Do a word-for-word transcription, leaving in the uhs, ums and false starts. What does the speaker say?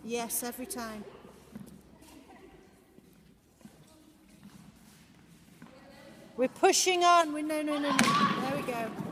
Yes, every time. We're pushing on. We no, no, no, no. There we go.